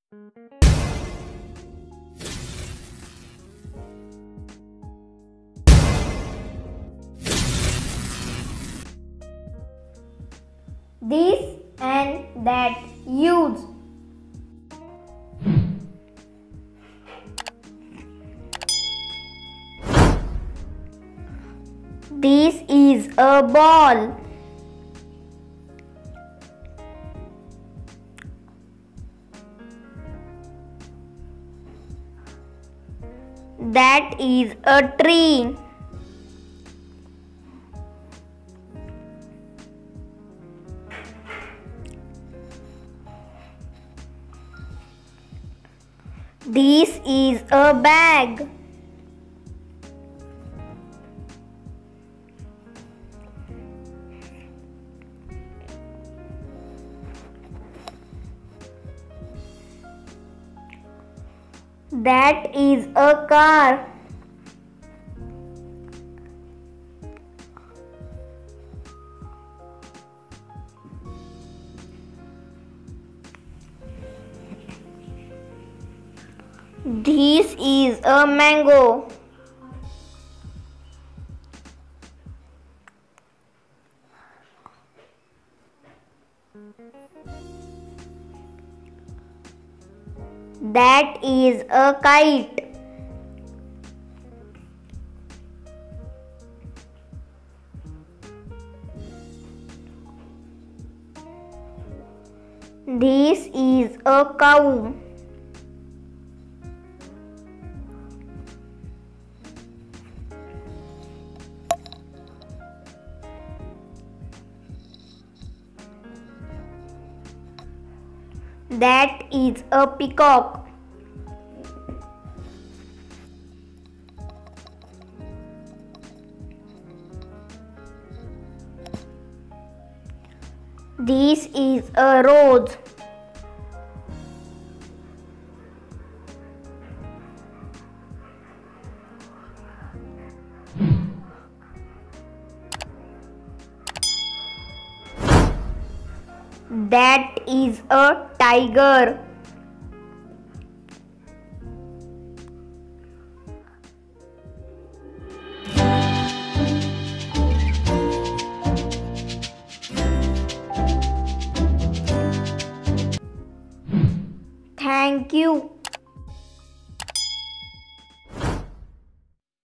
This and that use. This is a ball. That is a tree. This is a bag. That is a car. This is a mango. That is a kite. This is a cow. That is a peacock. This is a rose. That is a tiger.